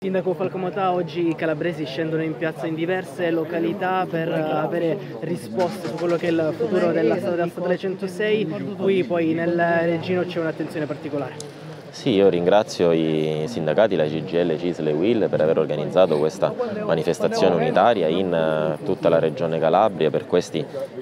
Sindaco Falcomotà, oggi i calabresi scendono in piazza in diverse località per avere risposte su quello che è il futuro della strada statale 106, qui poi nel Reggino c'è un'attenzione particolare. Sì, io ringrazio i sindacati, la CGIL, CISL e UIL per aver organizzato questa manifestazione unitaria in tutta la regione Calabria per questi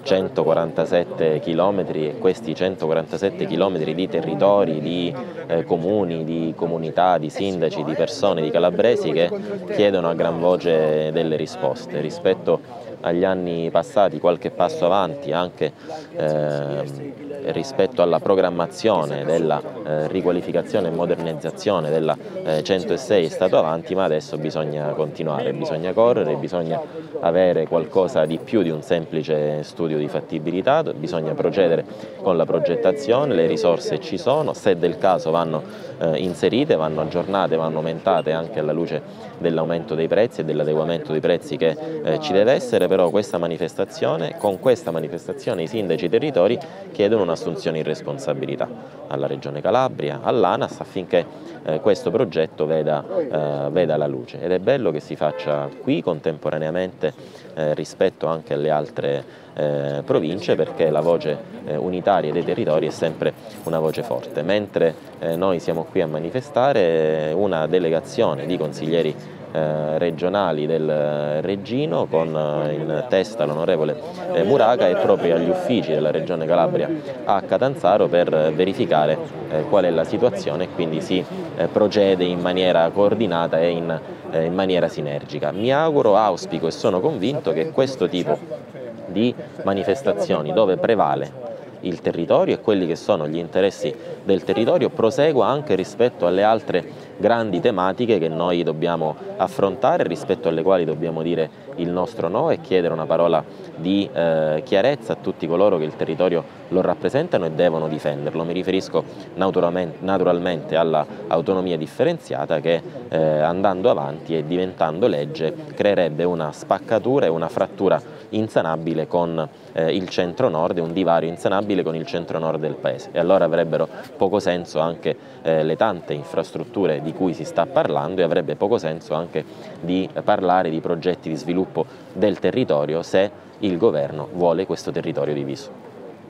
147 chilometri e questi 147 chilometri di territori, di comuni, di comunità, di sindaci, di persone, di calabresi che chiedono a gran voce delle risposte. Rispetto agli anni passati qualche passo avanti anche rispetto alla programmazione della riqualificazione e modernizzazione della 106 è stato avanti, ma adesso bisogna continuare, bisogna correre, bisogna avere qualcosa di più di un semplice studio di fattibilità, bisogna procedere con la progettazione, le risorse ci sono, se del caso vanno inserite, vanno aggiornate, vanno aumentate anche alla luce dell'aumento dei prezzi e dell'adeguamento dei prezzi che ci deve essere, però con questa manifestazione i sindaci e i territori chiedono un'assunzione in responsabilità alla Regione Calabria, all'ANAS affinché questo progetto veda la luce, ed è bello che si faccia qui contemporaneamente rispetto anche alle altre province, perché la voce unitaria dei territori è sempre una voce forte. Mentre noi siamo qui a manifestare, una delegazione di consiglieri regionali del Reggino con in testa l'onorevole Muraca è proprio agli uffici della Regione Calabria a Catanzaro per verificare qual è la situazione, e quindi si procede in maniera coordinata e in maniera sinergica. Mi auguro, auspico e sono convinto che questo tipo di manifestazioni, dove prevale il territorio e quelli che sono gli interessi del territorio, prosegua anche rispetto alle altre grandi tematiche che noi dobbiamo affrontare, rispetto alle quali dobbiamo dire il nostro no e chiedere una parola di chiarezza a tutti coloro che il territorio lo rappresentano e devono difenderlo. Mi riferisco naturalmente all'autonomia differenziata che andando avanti e diventando legge creerebbe una spaccatura e una frattura insanabile con il centro-nord, e un divario insanabile con il centro-nord del paese, e allora avrebbero poco senso anche le tante infrastrutture di cui si sta parlando, e avrebbe poco senso anche di parlare di progetti di sviluppo del territorio se il governo vuole questo territorio diviso.